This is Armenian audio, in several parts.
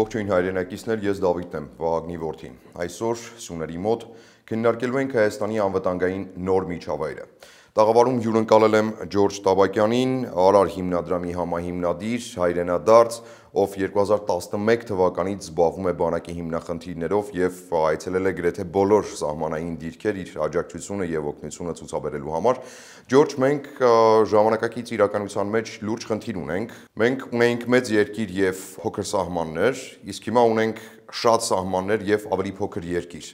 Ողջույն հայրենակիցներ, ես Դավիթն եմ, Վահագնի որդին։ Այսօր Սուների մոտ քննարկելու ենք Հայաստանի անվտանգային նոր միջավայրը։ Տաղավարում հյուրընկալել եմ Ջորջ Տաբակյանին, Արար հիմնադրամի համահիմնադիր, հայրենադարձ, ով 2011 թվականից զբաղվում է բանակի հիմնախնդիրներով եւ այցելել է գրեթե բոլոր սահմանային դիրքեր իր աջակցությունը եւ օգնությունը ցուցաբերելու համար։ Ջորջ, մենք ժամանակակից իրականության մեջ լուրջ խնդիր ունենք։ Մենք ունենք մեծ երկիր եւ փոքր սահմաններ, իսկ հիմա ունենք շատ սահմաններ եւ ավելի փոքր երկիր։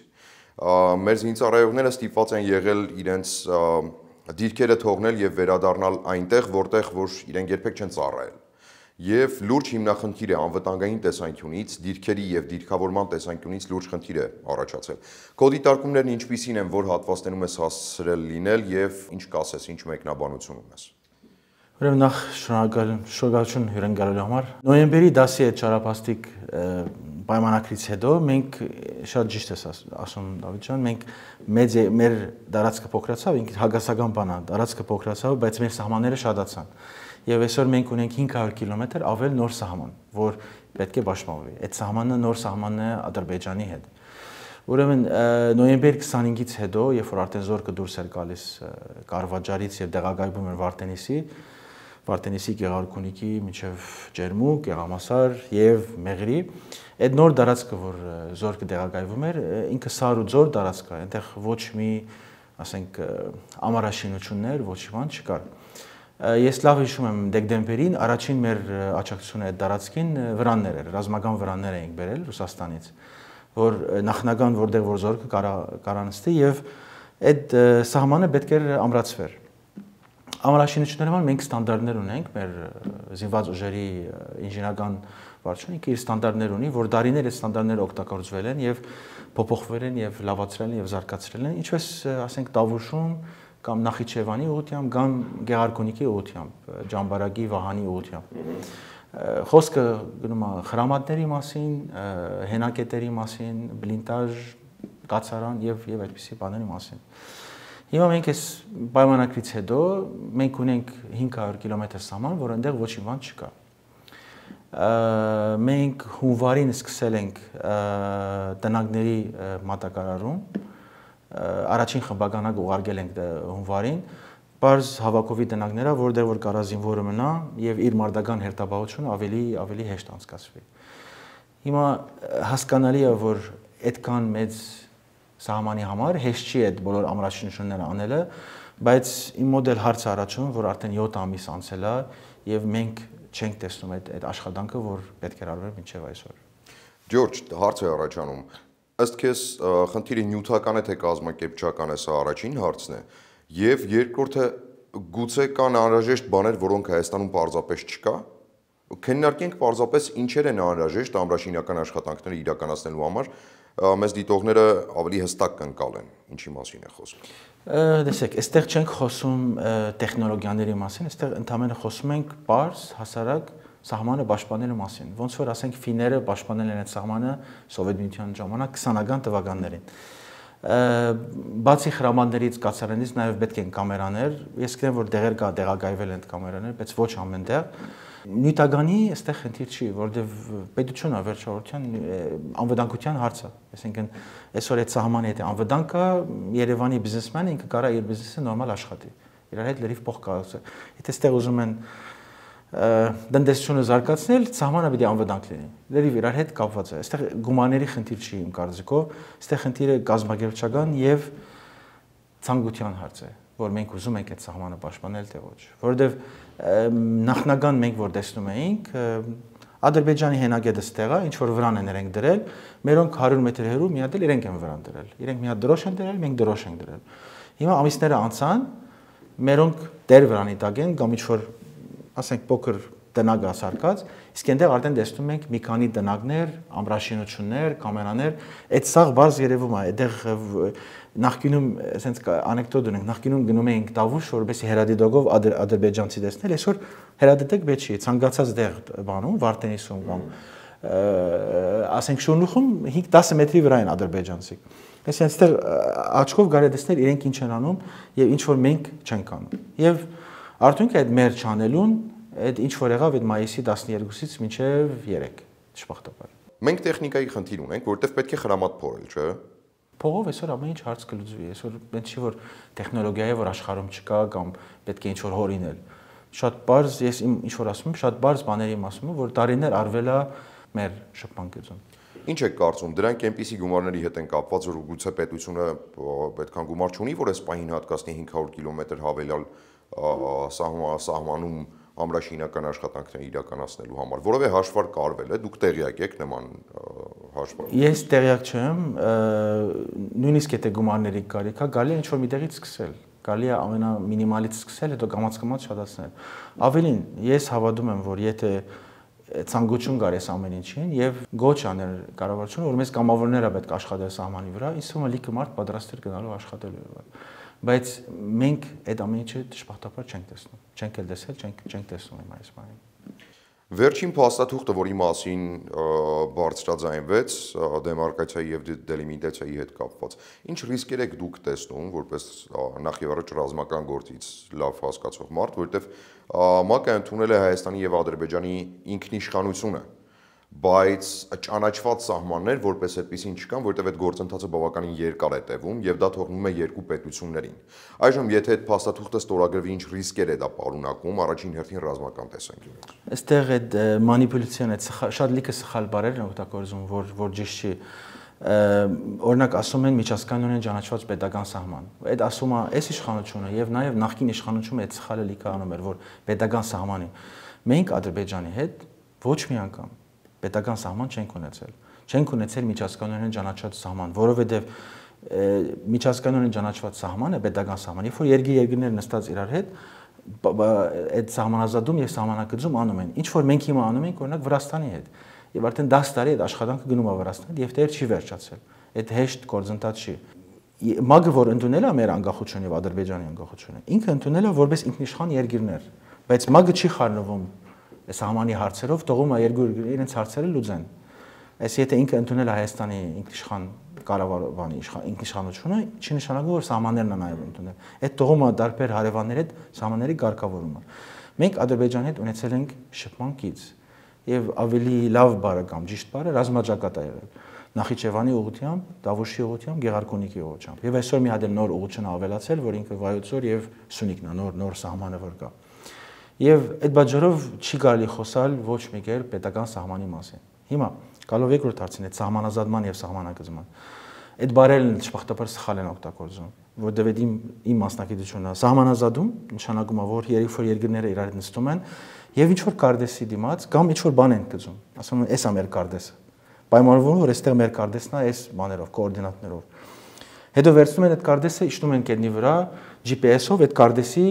Մեր զինծառայողները ստիպված են եղել իրենց դիրքերը թողնել եւ վերադառնալ այնտեղ, որտեղ որ իրենք երբեք չեն ծառայել։ Եվ լուրջ հիմնախնդիր է անվտանգային տեսանկյունից, դիրքերի եւ դիրքավորման տեսանկյունից լուրջ խնդիր է առաջացել։ Քո դիտարկումներն ինչպիսին են, որ հատվածներում ես հասցրել լինել եւ ինչ կասես, ինչ մեկնաբանություն ունես։ Ուրեմն նախ շնորհակալություն հյուրընկալելու համար։ Նոյեմբերի 10-ի այդ չարաբաստիկ պայմանակից հետո մենք շատ ճիշտ ես ասում Դավիթ ջան, մենք մեր տարածքը փոքրացավ, ինքը հագասական բան է, տարածքը փոքրացավ, բայց մեր սահմանները շատացան։ Եվ այսօր մենք ունենք 500 կիլոմետր ավել նոր սահման, որ պետք է պաշտպանվի։ Այդ սահմանը նոր սահմանն է Ադրբեջանի հետ։ Ուրեմն նոյեմբեր 25-ից հետո, երբ որ արդեն զորքը դուրս էր գալիս Կարվաճարից եւ տեղակայվում էր Վարդենիսի Գեղարքունիքի մինչև Ջերմուկ, Գեղամասար եւ Մեղրի, այդ նոր տարածքը, որ զորքը տեղակայվում էր, ինքը սար ու ձոր տարածք է, այնտեղ ոչ մի, ասենք, ամառաշինություններ, ոչ բան չկար։ Ես լավ հիշում եմ դեկտեմբերին առաջին մեր աջակցությունը այդ տարածքին վրաններ էր, ռազմական վրաններ էինք բերել Ռուսաստանից, որ նախնական որտեղ որ զորքը կարանստի եւ այդ սահմանը պետք էր ամրացվեր։ Ամրաշինությունների համար մենք ստանդարտներ ունենք, մեր զինված ուժերի ինժեներական վարչությունը իր ստանդարտներ ունի, որ դարիներ այդ ստանդարտները օգտագործվել են եւ փոփոխվել են եւ լավացրել են եւ զարգացրել են, ինչպես ասենք Տավուշում կամ Նախիջևանի ուղղությամբ, կամ Գեղարքունիքի ուղղությամբ, Ջամբարակի, Վահանի ուղղությամբ։ Խոսքը գնում է խրամատների մասին, հենակետերի մասին, բլինտաժ, կացարան եւ այդպիսի բաների մասին։ Հիմա մենք այս պայմանակից հետո մենք ունենք 500 կիլոմետր սահման, որ այնտեղ ոչ մի բան չկա։ Մենք հունվարին սկսել ենք տնագների մատակարարում, առաջին խմբականակ ուղարկել ենք հունվարին, բարձ հավաքովի տնագները, որտեղ որ կարա զինվորը մնա եւ իր մարդական հերթապահությունը ավելի հեշտ անցկացվի։ Հիմա հասկանալի է, որ այդքան մեծ սահմանի համար հեշտ չի այդ բոլոր ամրաշինությունները անելը, բայց իմ մոտ էլ հարց առաջանում, որ արդեն 7 ամիս անցել է եւ մենք չենք տեսնում այդ աշխատանքը, որ պետք է արվեր մինչեւ այսօր։ Ջորջ, հարց է առաջանում։ Ըստ քեզ խնդիրը նյութական է թե կազմակերպչական է, սա առաջին հարցն է, եւ երկրորդը գուցե կան անհրաժեշտ բաներ, որոնք Հայաստանում պարզապես չկա։ Քննարկենք պարզապես ինչեր են անհրաժեշտ ամրաշինական աշխատանքները իրականացնելու համար, մեզ դիտողները ավելի հստակ կընկալեն, ինչի մասին է խոսքը։ Տեսեք, այստեղ չենք խոսում տեխնոլոգիաների մասին, այստեղ ընդհանրապես խոսում ենք պարզ, հասարակ սահմանը պաշտպանելու մասին։ Ոնց որ ասենք ֆինները պաշտպանել են այդ սահմանը Սովետ Միության ժամանակ 20-ական թվականներին։ Բացի խրամատներից, կացարանից նաև պետք են կամերաներ։ Ես գիտեմ, որ դեղեր կա տեղակայվել են կամերաներ, բայց ոչ ամենտեղ։ Նյութականի այստեղ խնդիր չի, որովհետև պետությունը վերջավորության անվտանգության հարց է։ Այսինքն այսօր այդ սահմանի հետ անվտանգ կա, Երևանի բիզնեսմենը ինքը կարա իր բիզնեսը նորմալ աշխատի։ Իրար հետ լրիվ փող կարողացե։ Եթե այստեղ ուզում են տնտեսությունը զարգացնել, սահմանը պիտի անվտանգ լինի։ Լրիվ իրար հետ կապված է։ Այստեղ գումարների խնդիր չի իմ կարծիքով, այստեղ խնդիրը կազմակերպչական եւ ցանկության հարց է, որ մենք ուզում ենք այդ սահմանը պաշտպանել թե ոչ։ Որովհետեւ նախնական մենք որ տեսնում էինք, Ադրբեջանի հենակետը ստեղա, ինչ որ վրան են իրենք դրել, մերոնք 100 մետր հեռու մի հատ էլ իրենք են վրան դրել։ Իրենք մի հատ դրոշ են դրել, մենք դրոշ ենք դրել։ Հիմա ամիսները անցան, մերոնք դեր վրանի տակ են կամ ինչ որ ասենք փոքր տնակ ասարկած, իսկ այնտեղ արդեն տեսնում ենք մի քանի տնակներ, ամրաշինություններ, կամերաներ, այդ սաղ բարձ երևում է, այդտեղ նախկինում ասենց անեկդոտ ունենք, նախկինում գնում էինք Տավուշ, որովհետեւ հերադիտողով ադրբեջանցի տեսնել, այսօր հերադիտեք պետք չի, ցանկացած դեղ բանում, Վարդենիսում կամ ասենք Շունուխում 5-10 մետրի վրա են ադրբեջանցիք։ Այսինքն այստեղ աչքով կարելի տեսնել իրենք ինչ են անում եւ ինչ որ մենք չենք անում։ Եվ արդյունքը այդ մեր չանելուն այդ ինչ որ եղավ այդ մայիսի 12-ից մինչև 3 դժբախտաբար։ Մենք տեխնիկայի խնդիր ունենք, որովհետև պետք է խրամատ փորել, չէ՞։ Փողով այսօր ամեն ինչ հարց կլուծվի, այսօր մենք չի որ տեխնոլոգիա է, որ աշխարհում չկա կամ պետք է ինչ-որ հորինել։ Շատ բարձ, ես ինչ որ ասում եմ, շատ բարձ բաների եմ ասում, որ տարիներ արվել է մեր շփման գծում։ Ինչ եք կարծում, դրանք այնպիսի գումարների հետ են կապված, որ գուցե պետությունը պետքան գումար չունի, որ այս պահին հատկացնի 500 կիլոմետր հավելյալ սահմանում ամրաշինական աշխատանքներ իրականացնելու համար, որովե հաշվարկ արվել է, դուք տեղյակ եք նման հաշվարկ։ Ես տեղյակ չեմ, նույնիսկ եթե գումարների կարիք է, գալի է ինչ-որ մի տեղից սկսել, գալի է ամենամինիմալից սկսել, հետո կամաց-կամաց շատացնել։ Ավելին, ես հավատում եմ, որ եթե ցանկություն կար այս ամեն ինչին եւ գոչ աներ կառավարությունը, որ մեզ կամավորները պետք է աշխատել սահմանի վրա, ինձ թվում է լիքը մարդ պատրաստ էր գնալու աշխատելու։ Բայց մենք այդ ամեն ինչը դժբախտաբար չենք տեսնում։ Չենք էլ տեսել, չենք տեսնում իմ այս բանին։ Վերջին փաստաթուղթը, որի մասին բարձրաձայնվեց դեմարկացիայի եւ դելիմիտացիայի հետ կապված, ինչ ռիսկեր եք դուք տեսնում, որպես նախ եւ առաջ ռազմական գործից լավ հասկացող մարդ, որովհետեւ ՄԱԿ-ը ընդունել է Հայաստանի եւ Ադրբեջանի ինքնիշխանությունը, բայց ճանաչված սահմաններ որպես այդպեսին չկան, որովհետև այդ գործընթացը բավականին երկար է տևում եւ դա թողնում է երկու պետություններին։ Այժմ եթե այդ փաստաթուղթը ստորագրվի, ինչ ռիսկեր է դա պարունակում, առաջին հերթին ռազմական տեսանկյունից։ Այստեղ այդ մանիպուլյացիան, այդ շատ լիքը սխալ բառեր են օգտագործում, որ ճիշտ չի։ Օրինակ ասում են միջազգային ճանաչված պետական սահման։ Այդ ասում է այս իշխանությունը եւ նաեւ նախկին իշխանությունը այդ սխալը լիքը անում էր, որ պետական սահմանի։ Մենք Ադրբեջանի հետ ոչ մի անգամ պետական սահման չենք ունեցել։ Չենք ունեցել միջազգային ճանաչված սահման, որովհետև միջազգային ճանաչված սահմանը պետական սահման, երբ որ երկիրները նստած իրար հետ այդ սահմանազատում եւ սահմանակցում անում են։ Ինչ որ մենք հիմա անում ենք, օրինակ Վրաստանի հետ։ Եվ արդեն 10 տարի այդ աշխատանքը գնում է Վրաստան եւ դեռ չի վերջացել։ Այդ հեշտ գործընթաց չի։ ՄԱԳ-ը որ ընդունել է մեր անկախությունը եւ Ադրբեջանի անկախությունը, ինքը ընդունել է որպես ինքնիշխան երկիրներ, բայց ՄԱԳ-ը չի խառնվում սահմանի հարցերով, թողում է երկու երկրները իրենց հարցերը լուծեն։ Այս եթե ինքը ընդունել է Հայաստանի ինքնիշխան կառավարողանի ինքնիշխանությունը, չի նշանակում որ սահմաններն են այլ ընդունել։ Այդ թողում է դարբեր հարևանների հետ սահմանների ղեկավարումը։ Մենք Ադրբեջանի հետ ունեցել ենք շփման գիծ եւ ավելի լավ բառը կամ ճիշտ բառը ռազմաճակատ է եղել։ Նախիջևանի ուղղությամբ, Դավուշի ուղղությամբ, Գեղարքունիքի ուղղությամբ։ Եվ այսօր մի հատ նոր ուղղություն ավելացել, որ ինքը Վայոց ձոր եւ Սյունիքն է, նոր սահմանը որ կա։ Եվ այդ բաժարով չի կարելի խոսալ ոչ մի կերպ պետական սահմանի մասին։ Հիմա գալով երկրորդ հարցին, այդ սահմանազատման եւ սահմանակցման։ Այդ բառերն ճշմարտաբար սխալ են օգտագործում, որովհետեւ իմ մասնակցությունը սահմանազատում նշանակում է, որ երկրները իրար հետ նստում են եւ ինչ որ կարդեսի դիմաց կամ ինչ որ բան են գծում։ Ասում են, «Էս է մեր կարդեսը»։ Պայմանավորվում որ այստեղ մեր կարդեսն է այս բաներով, կոորդինատներով։ Հետո վերցնում են այդ կարդեսը, իջնում են կետնի վրա, GPS-ով այդ կարդեսի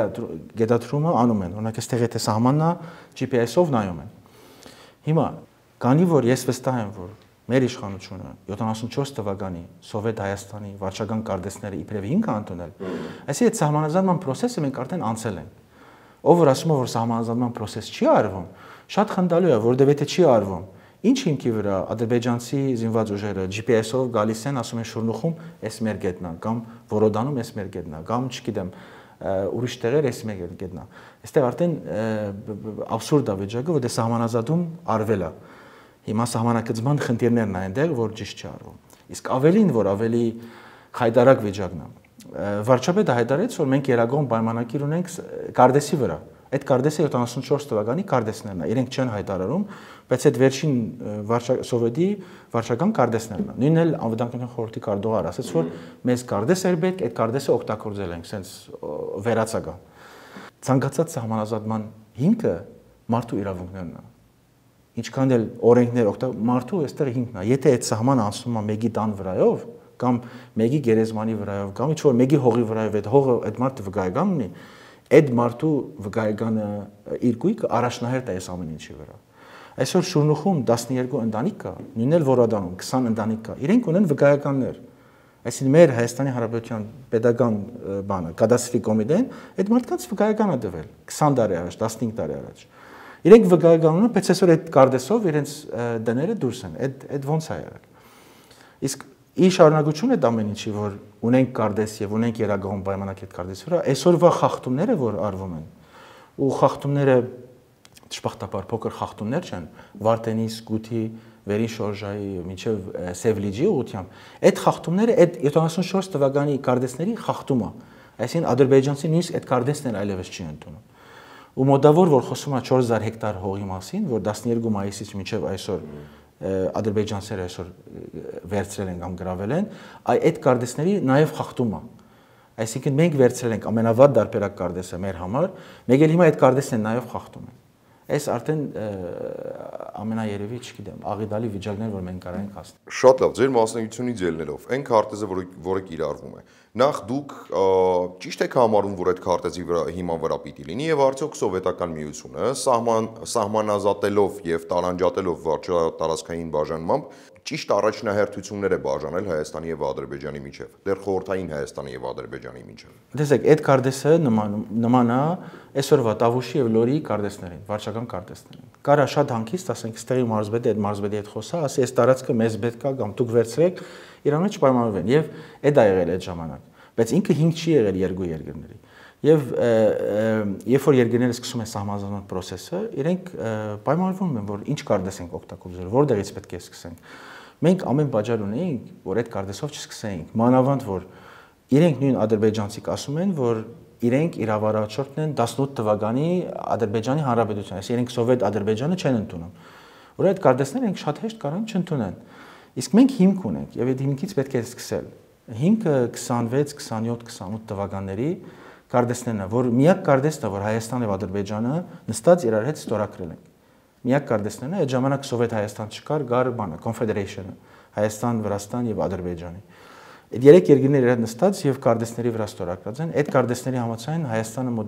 գետադրումը անում են։ Օրինակ այստեղ եթե սահմանն է, GPS-ով նայում են։ Հիմա քանի որ ես վստահ եմ, որ մեր իշխանությունը 74 թվականի Սովետ Հայաստանի վարչական կարդեսները իբրև 5 ընդունել, այսինքն այդ սահմանազատման process-ը մենք արդեն անցել ենք։ Ով որ ասում է, որ սահմանազատման process չի արվում, շատ խնդալու է, որովհետև եթե չի արվում, ինչ հիմքի վրա ադրբեջանցի զինված ուժերը GPS-ով գալիս են, ասում են շուրնուխում, էս մեր գետնա, կամ Որոդանում էս մեր գետնա, կամ չգիտեմ, ուրիշ տեղեր էս մեր գետնա։ Այստեղ արդեն աբսուրդ է վիճակը, որ դե սահմանազատում արվել է։ Հիմա սահմանակցման խնդիրներն են այնտեղ, որ ճիշտ չի արվում։ Իսկ ավելին, որ ավելի խայտարակ վիճակն է։ Վարչապետը հայտարարեց, որ մենք երագոն պայմանագիր ունենք կարդեսի վրա։ Այդ կարդեսը 74 թվականի կարդեսներն է, իրենք չեն հայտարարում, բայց այդ վերջին Սովետի վարչական կարդեսներն են։ Նույնն էլ անվտանգության խորհրդի կարդողար ասաց, որ մեզ կարդես էր պետք, այդ կարդեսը օգտագործել ենք, սենց վերացական։ Ցանկացած սահմանազատման հիմքը մարդու իրավունքներն են։ Ինչքան էլ օրենքներ մարդու այստեղ հիմքն է։ Եթե այդ սահմանը անցնում է մեկի տան վրայով, կամ մեկի գերեզմանի վրայով, կամ ինչ որ մեկի հողի վրայով, այդ հողը այդ մարդը վկայական ունի, այդ մարդու վկայականը իր գույքը առաջնահերթ է այս ամեն ինչի վրա։ Այսօր Շուրնուխում 12 ընտանիք կա, նույնն էլ Որոդանում 20 ընտանիք կա։ Իրենք ունեն վկայականներ։ Այսինքն մեր Հայաստանի Հանրապետության pedagogan բանը, կադաստրի կոմիտեն այդ մարդկանց վկայական է տվել 20 տարի առաջ, 15 տարի առաջ։ Իրենք վկայական ունեն, բայց այսօր այդ կարդեսով իրենց դները դուրս են։ Այդ ոնց է եղել։ Իսկ ի շարունակություն այդ ամեն ինչի, որ ունենք կարդես եւ ունենք երագողում պայմանագրի կարդեսի վրա, այսօրվա խախտումները, որ արվում են, ու խախտումները ճշմարտաբար փոքր խախտումներ չեն, Վարդենիս, Գութի, վերին շորժայի մինչև Սևլիջի ուղությամբ, այդ խախտումները այդ 74 թվականի կարդեսների խախտում է։ Այսինքն ադրբեջանցի նույնիսկ այդ կարդեսն էլ այլևս չի ընդունում։ Ու մոտավոր որ խոսում է 4000 հեկտար հողի մասին, որ 12 մայիսից մինչև այսօր ադրբեջանցիները այսօր վերցրել են կամ գրավել են, այդ կարդեսների նաև խախտում է։ Այսինքն մենք վերցրել ենք ամենավատ դարբերակ կարդեսը մեր համար, մեկ էլ հիմա այդ կարդեսն են նաև խախտում են։ Այս արդեն ամենաերևի, չգիտեմ, աղիդալի վիճակներ, որ մենք կարող ենք հասնել։ Շատ լավ, ձեր մասնագիտությունից ելնելով, այն քարտեզը, որը կիրառվում է, նախ դուք ճիշտ եք համարում, որ այդ քարտեզի հիման վրա պիտի լինի եւ արդյոք սովետական միությունը սահմանազատելով եւ տարանջատելով վարչատարածքային բաժանմամբ ճիշտ առաջնահերթություններ է բաժանել Հայաստանի եւ Ադրբեջանի միջև, դեռ խորհրդային Հայաստանի եւ Ադրբեջանի միջև։ Տեսեք, այդ կարդեսը նման է այսօրվա Տավուշի եւ Լորիի կարդեսներին, վարչական կարդեսներին։ Կարա շատ հանգիստ, ասենք, ստեղի մարզպետը այդ մարզպետի հետ խոսա, ասի, այս տարածքը մեզ պետք է կամ դուք վերցրեք, իրան մեջ պայմանավորվեն եւ այդ է եղել այդ ժամանակ։ Բայց ինքը հիմք չի եղել երկու երկրների։ Եվ երբ որ երկրները սկսում են սահմանազատման process-ը, իրենք պայմանավորվում են, որ ինչ կարդես ենք օգտագործել, որտեղից պետք է սկսենք։ Մենք ամեն բաժար ունեինք, որ այդ կարդեսով չսկսեինք։ Մանավանդ որ իրենք նույն ադրբեջանցիք ասում են, որ իրենք իրավարարչորդն են 18 թվականի Ադրբեջանի Հանրապետության, այսինքն իրենք սովետ Ադրբեջանը չեն ընդունում։ Որ այդ կարդեսները իրենք շատ հեշտ կարող են չընդունեն։ Իսկ մենք հիմք ունենք եւ այդ հիմքից պետք է սկսել։ Հիմքը 26, 27, 28 թվականների կարդեսներն է, որ միակ կարդեսն է, որ Հայաստանը եւ Ադրբեջանը նստած իրար հետ ստորագրել են։ Միակ կարդեսներն է, այդ ժամանակ Սովետ Հայաստան չկար, գար բանը, Confederation-ը, Հայաստան, Վրաստան եւ Ադրբեջանի։ Այդ երեք երկրները իրար նստած եւ կարդեսների վրա ստորագրած են։ Այդ կարդեսների համաձայն Հայաստանը մոտ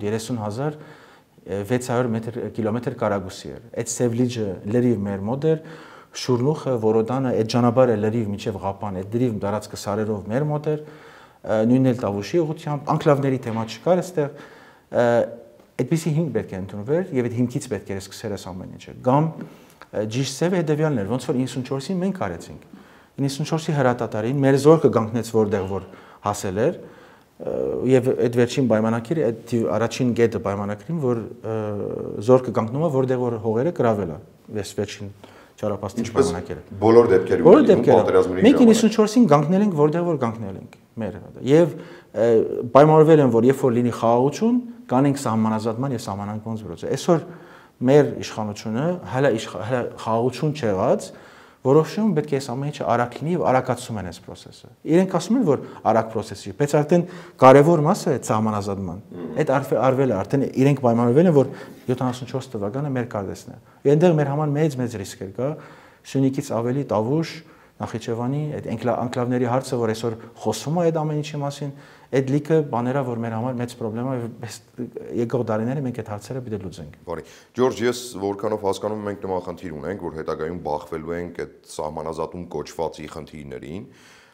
30600 կիլոմետր կարագուսի էր։ Այդ Սևլիջը լրիվ մեր մոտ էր, Շուրնուխը, Որոդանը, այդ ճանապարհը լրիվ միջև Ղապան, այդ լրիվ տարածքը սարերով մեր մոտ էր, նույնն էլ Տավուշի ուղղությամբ, անկլավների թեմա չկար այստեղ, այդպիսի հիմք պետք է ընդունվեր եւ այդ հիմքից պետք է սկսել այս ամեն ինչը։ Կամ ճիշտ սևը հետեւյալն էր, ոնց որ 94-ին մենք արեցինք։ 94-ի հրատատարին մեր զորքը կանգնեց որտեղ որ հասել էր եւ այդ վերջին պայմանակիրը, այդ առաջին գետը պայմանակրին, որ զորքը կանգնում է որտեղ որ հողերը գրավել է, վերջին չարապաստիկ պայմանակիրը։ Բոլոր դեպքերում պատերազմների մենք 94-ին կանգնել ենք որտեղ որ կանգնել ենք մեր եւ պայմանավորվել են որ երբ որ լինի խաղաղություն կանենք սահմանազատման եւ սահմանանկման զորոց։ Այսօր մեր իշխանությունը հələ խաղաղություն չեղած որոշում պետք է այս ամեն ինչը արագ լինի եւ արագացում են այս process-ը։ Իրենք ասում են որ արագ process չի, բայց արդեն կարևոր մասը է սահմանազատման։ Այդ արվել է, արդեն իրենք պայմանավորվել են որ 74 թվականը մեր կարդեսն է։ Եվ այնտեղ մեր համար մեծ ռիսկ կա, Շունիկից ավելի Տավուշ, Նախիջևանի այդ անկլավների հարցը, որ այսօր խոսում է այդ ամեն ինչի մասին, այդ լիքը բաներա, որ մեր համար մեծ խնդրեմ է, եկող տարիները մենք այդ հարցերը պետք է լուծենք։ Բարի։ Ջորջ, ես որքանով հասկանում եմ, մենք նման խնդիր ունենք, որ հետագայում բախվելու ենք այդ սահմանազատում կոչվածի խնդիրներին,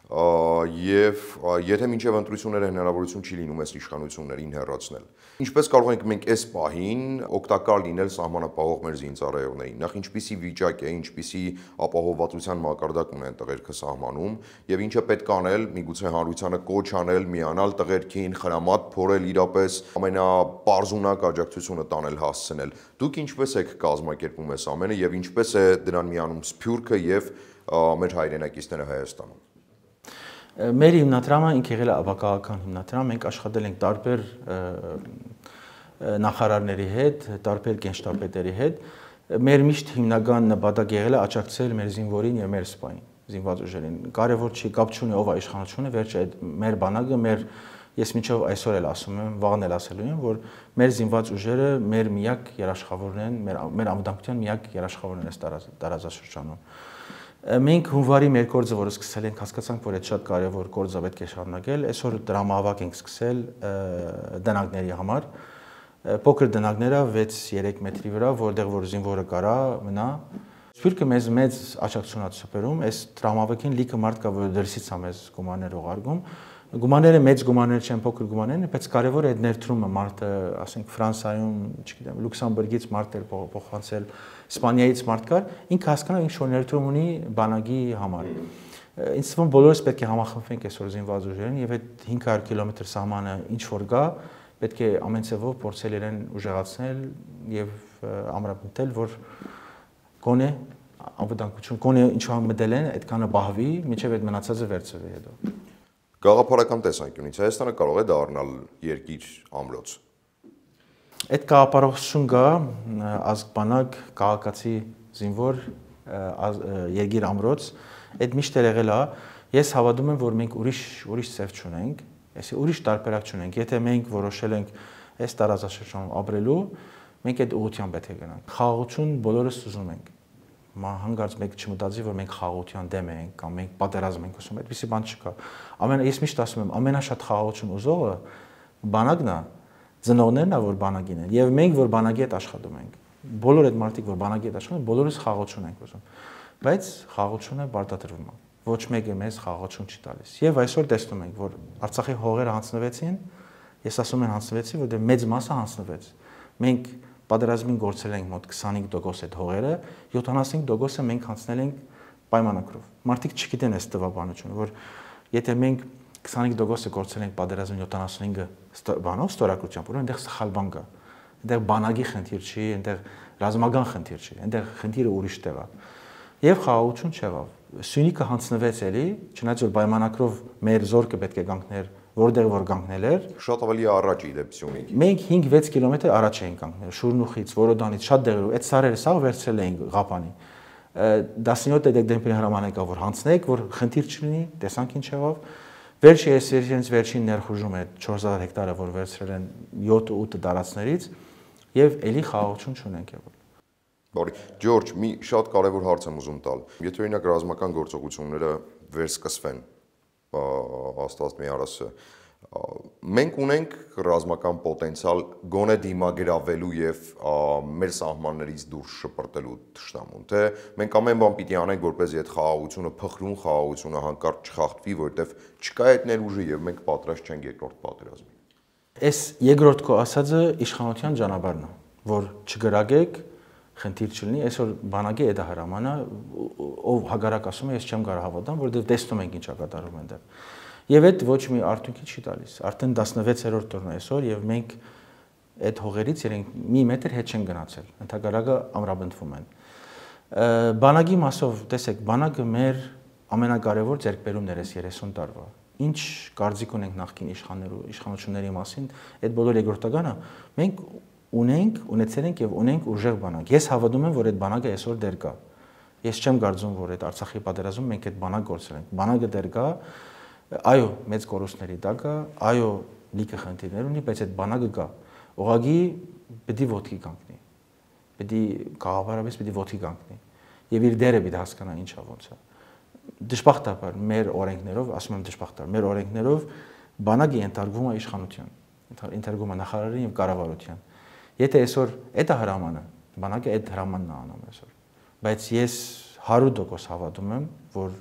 եւ եթե մինչև ընտրությունները հնարավորություն չի լինում այս իշխանություններին հեռացնել։ Ինչպես կարող ենք մենք այս պահին օգտակար լինել սահմանապահող մեր զինծառայողներին։ Նախ ինչպիսի վիճակ է, ինչպիսի ապահովվածության մակարդակ ունեն տղերքը սահմանում եւ ինչը պետք է անել, միգուցե հանրությանը կոչ անել, միանալ տղերքին, խրամատ փորել իրապես ամենապարզունակ աջակցությունը տանել հասցնել։ Դուք ինչպես եք կազմակերպում այս ամենը եւ ինչպես է դրան միանում Սփյուռքը եւ մեր հայրենակիցները Հայաստանում։ Մեր հիմնադրամը ինքը եղել է ապակայական հիմնադրամ, մենք աշխատել ենք տարբեր նախարարների հետ, տարբեր գենշտաբների հետ։ Մեր միշտ հիմնական նպատակը եղել է աջակցել մեր զինվորին եւ մեր սպային, զինված ուժերին։ Կարևոր չի, կապ չունի ով է իշխանությունը, վերջը այդ մեր բանակը, ես մինչև այսօր էլ ասում եմ, վաղն էլ ասելու եմ, որ մեր զինված ուժերը մեր միակ երաշխավորն են, մեր անվտանգության միակ երաշխավորն են այս տարածաշրջանում։ Մենք հունվարի մեր գործը, որը սկսել ենք, հասկացանք, որ այդ շատ կարևոր գործը պետք է շարունակել։ Այսօր դրամահավաք ենք սկսել դնակների համար։ Փոքր դնակները 6-3 մետրի վրա, որտեղ որ զինվորը կարա մնա։ Սփյուռքը մեզ մեծ աջակցություն է ցուցաբերում, այս դրամահավաքին լիքը մարդ կա, որ դրսից է մեզ գումարներ ուղարկում։ Գումարները մեծ գումարներ չեն, փոքր գումարներ են, բայց կարևոր է այդ ներդրումը մարդը, ասենք Ֆրանսիայում, չգիտեմ, Լյուքսեմբուրգից մարդ էր փոխանցել, Իսպանիայից մարդ կար, ինքը հասկանա ինչ որ ներդրում ունի բանակի համար։ Ինձ թվում բոլորս պետք է համախմբվենք այսօր զինված ուժերին եւ այդ 500 կիլոմետր սահմանը ինչ որ գա, պետք է ամեն ցևով փորձել իրեն ուժեղացնել եւ ամրապնդել, որ գոնե անվտանգություն կոնե ինչ որ մտել են, այդքանը բահվի, միջև այդ մնացածը վերցվի հետո։ Գաղափարական տեսանկյունից Հայաստանը կարող է դառնալ երկիր ամրոց։ Այդ կապարողություն կա ազգբանակ, քաղաքացի, զինվոր, երկիր ամրոց, այդ միշտ եղել է։ Ես հավատում եմ, որ մենք ուրիշ ծև չունենք, այսինքն ուրիշ տարբերակ չունենք։ Եթե մենք որոշել ենք այս տարածաշրջանում ապրելու, մենք այդ ուղղությամբ պետք է գնանք։ Խաղաղություն բոլորս ուզում ենք։ Հանկարծ մեկ չմտածի, որ մենք խաղաղության դեմ ենք կամ մենք պատերազմ ենք ուզում, այդպիսի բան չկա։ Ես միշտ ասում եմ, ամենաշատ խաղաղություն ուզողը բանակն է, ծնողներն է, որ բանակին են, եւ մենք, որ բանակի հետ աշխատում ենք։ Բոլոր այդ մարդիկ, որ բանակի հետ աշխատում են, բոլորս խաղաղություն ենք ուզում։ Բայց խաղաղությունը բարտադրվում է։ Ոչ մեկը մեզ խաղաղություն չի տալիս։ Եվ այսօր տեսնում ենք, որ Արցախի հողերը հանձնվեցին, ես ասում եմ հանձնվեցի, որտեղ մեծ մասը հանձնվեց։ Մենք պատերազմին գործել ենք մոտ 25% այդ հողերը, 75%-ը մենք հանձնել ենք պայմանագրով։ Մարդիկ չգիտեն այս տվաբանությունը, որ եթե մենք 25%-ը գործել ենք պատերազմին 75-ը բանով ստորագրությամբ, որ այնտեղ սխալ բան կա։ Այնտեղ բանակի խնդիր չի, այնտեղ ռազմական խնդիր չի, այնտեղ խնդիրը ուրիշ տեղ է։ Եվ խաղաղություն չեղավ։ Սյունիքը հանձնվեց էլի, չնայած որ պայմանագրով մեր զորքը պետք է կանգներ, որտեղ որ կանգնել էր, շատ ավելի առաջ ի դեպ Սյունիքի։ Մենք 5-6 կիլոմետր առաջ էինք կանգնել, Շուրնուխից, Որոդանից, շատ տեղերով, այդ սարերը սա վերցրել էինք Ղապանի։ 17 դեկտեմբերի հրաման եկավ, որ հանձնեք, որ խնդիր չլինի, տեսանք ինչ եղավ։ Վերջին ներխուժում է 4000 հեկտարը, որ վերցրել են 7-8 տարածքներից, եւ էլի խաղաղություն չունենք եղել։ Բարի, Ջորջ, մի շատ կարևոր հարց եմ ուզում տալ։ Եթե օրինակ ռազմական գործողությունները վերսկսվեն, աստված մի արասը, մենք ունենք ռազմական պոտենցիալ գոնե դիմագրավելու եւ մեր սահմաններից դուրս շպրտելու թշնամուն, թե մենք ամեն բան պիտի անենք, որպեսզի այդ խաղաղությունը, փխրուն խաղաղությունը հանկարծ չխախտվի, որովհետեւ չկա այդ ներուժը եւ մենք պատրաստ չենք երկրորդ պատերազմին։ Այս երկրորդ քո ասածը իշխանության ճանապարհն է, որ չգրագեք, խնդիր չլինի, այսօր բանակի այդ հրամանը, ով հագարակ ասում է, ես չեմ կարող հավատամ, որովհետեւ տեսնում ենք ինչա կատարվում այնտեղ։ Եվ այդ ոչ մի արդյունքի չի տալիս։ Արդեն 16-րդ տուրն է այսօր եւ մենք այդ հողերից իրենք մի մետր հետ չեն գնացել։ Ընդհակառակը ամրապնդվում են։ Բանակի մասով, տեսեք, բանակը մեր ամենակարևոր ձեռքբերումն էր 30 տարվա։ Ինչ կարծիք ունենք նախկին իշխանությունների մասին, այդ բոլոր երկրորդականը մենք ունեցել ենք եւ ունենք ուժեղ բանակ։ Ես հավատում եմ, որ այդ բանակը այսօր դեռ կա։ Ես չեմ կարծում, որ այդ Արցախի պատերազմում մենք այդ բանակ գործել ենք։ Բանակը դեռ կա, այո, մեծ կորուստների տակ է, այո, լիքը խնդիրներ ունի, բայց այդ բանակը կա։ Ուղղակի պետք է ոտքի կանգնի։ Պետք է գաղափարապես պետք է ոտքի կանգնի։ Եվ իր դերը պետք է հասկանա ինչա ոնց է։ Դժբախտաբար մեր օրենքներով, ասում եմ դժբախտաբար, մեր օրենքներով բանակը ենթարկվում է իշխանության, ենթարկվում է նախարարին եւ կառավարության։ Եթե այսօր այդ է հրամանը, բանակը այդ հրամանն է անում այսօր։ Բայց ես 100% հավատում եմ, որ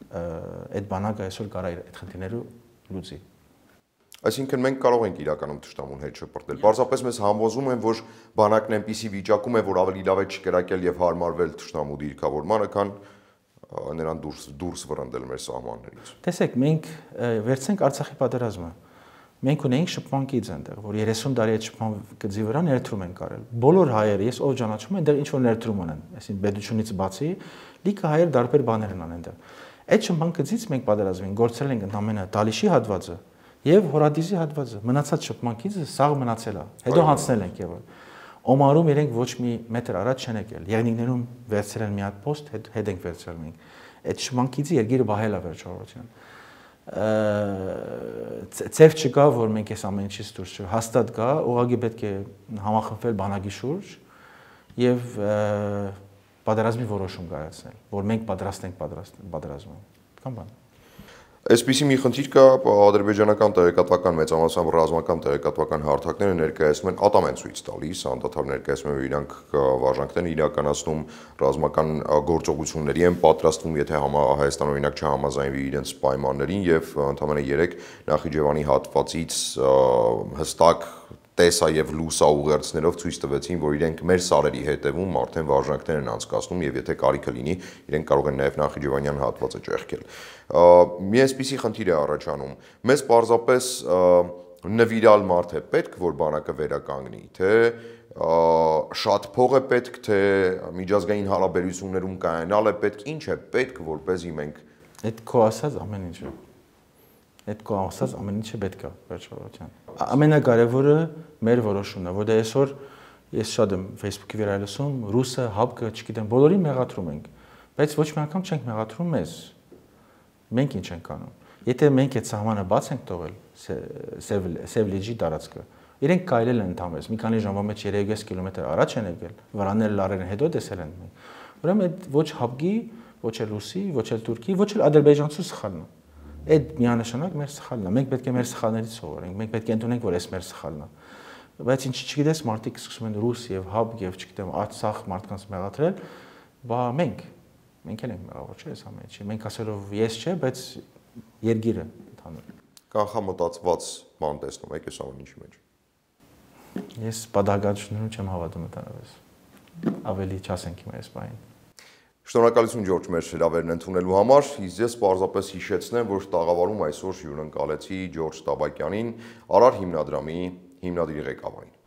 այդ բանակը այսօր կարա այդ խնդիրները լուծի։ Այսինքն մենք կարող ենք իրականում թշնամուն հետ շփոթել։ Պարզապես մեզ համոզում են, որ բանակն այնպիսի վիճակում է, որ ավելի լավ է չկրակել եւ հարմարվել թշնամու դիրքավորմանը, քան նրան դուրս վռնդել մեր սահմաններից։ Տեսեք, մենք վերցենք Արցախի պատերազմը։ Մենք ունեինք շփման գիծ այնտեղ, որ 30 տարի այդ շփման գծի վրա ներդրում են կարել։ Բոլոր հայերը, ես ով ճանաչում եմ, այնտեղ ինչ որ ներդրում ունեն, այսինքն բեդությունից բացի, լիքը հայեր դարբեր բաներ են անում այնտեղ։ Այդ շփման գծից մենք պատերազմին գործել ենք ընդամենը Տալիշի հատվածը եւ Հորադիզի հատվածը։ Մնացած շփման գիծը սաղ մնացել է։ Հետո հանցնել ենք եւ Օմարում իրենք ոչ մի մետր առաջ չեն եկել։ Եղնիկներում վերցրել մի հատ post, հետ ենք վերցրել մենք։ Այդ շփման գիծի երկիրը բահել է վերջավորության։ Ծև չկա, որ մենք այս ամեն ինչից դուրս չգա, հաստատ կա, ուղղակի պետք է համախմբվել բանակի շուրջ եւ պատերազմի որոշում կայացնել, որ մենք պատրաստ ենք պատերազմին։ Կամ բան։ Այսպիսի մի խնդիր կա, ադրբեջանական տեղեկատվական մեծամասամբ ռազմական տեղեկատվական հարթակները ներկայացնում են ատամ են ցույց տալիս, անդադար ներկայացնում են իրանք վարժանքներ իրականացնում ռազմական գործողությունների են պատրաստվում, եթե Հայաստանը օրինակ չհամաձայնվի իրենց պայմաններին եւ ընդամենը 3 Նախիջևանի հատվածից հստակ տեսա եւ լուսա ուղերձներով ցույց տվեցին, որ իրենք մեր սարերի հետևում արդեն վարժանքներ են անցկացնում եւ եթե կարիքը լինի, իրենք կարող են նաեւ Նախիջևանյան հատվածը ճեղքել։ Մի այսպիսի խնդիր է առաջանում։ Մեզ պարզապես նվիրալ մարդ է պետք, որ բանակը վերականգնի, թե շատ փող է պետք, թե միջազգային հարաբերություններում կայանալ է պետք, ինչ է պետք, որպեսզի մենք այդ քո ասած ամեն ինչը այդ քո ասած ամեն ինչը պետք է վերջավորության։ Ամենակարևորը մեր որոշումն է, որ դե այսօր ես շատ եմ Facebook-ի վրա լսում, ռուսը, հապկը, չգիտեմ, բոլորին մեղադրում ենք, բայց ոչ մի անգամ չենք մեղադրում մեզ։ Մենք ինչ ենք անում։ Եթե մենք այդ սահմանը բաց ենք թողել, Սև լիճի տարածքը, իրենք կայլել են ընդհանրապես, մի քանի ժամվա մեջ 3-6 կիլոմետր առաջ են եկել, վրաները լարերն հետո տեսել են մենք։ Ուրեմն այդ ոչ հապկի, ոչ էլ ռուսի, ոչ էլ թուրքի, ոչ էլ ադրբեջանցու սխալն է։ Այդ միանշանակ մեր սխալն է։ Մենք պետք է մեր սխալներից սովորենք, մենք պետք է ընդունենք, որ այս մեր սխալն է։ Բայց ինչ չգիտես, մարդիկ սկսում են ռուս եւ հապկ եւ չգիտեմ, Արցախ մարդկանց մեղադրել, բա մենք էլ ենք մեղավոր, չէ՞, այս ամենը չի։ Մենք ասելով ես չէ, բայց երգիրը ընդհանուր։ Կանխամտածված բան տեսնում եք այս ամեն ինչի մեջ։ Ես պատահականություններում չեմ հավատում ընդհանրապես։ Ավելի չասենք հիմա այս բանին։ Շնորհակալություն Ջորջ մեր հրավերն ընդունելու համար, իսկ ես պարզապես հիշեցնեմ, որ տաղավարում այսօր հյուրընկալեցի Ջորջ Տաբակյանին, Արար հիմնադրամի հիմնադիրի ղեկավարին։